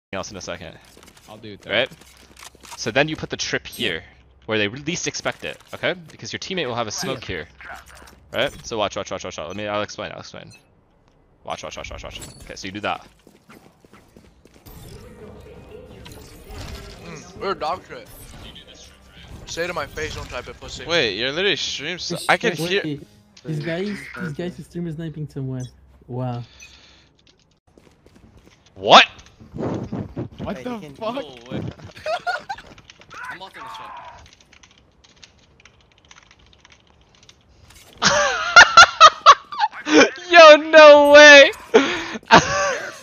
else in a second. I'll do that. Right? So then you put the trip here, where they least expect it, okay? Because your teammate will have a smoke here. Right? So watch. I'll explain. Watch. Okay, so you do that. We're a dog trip. Say it to my face, don't type it, pussy. Wait, you're literally streaming. I can hear. These guys are streamer sniping somewhere. Wow. What? What the fuck? I'm off in the chat.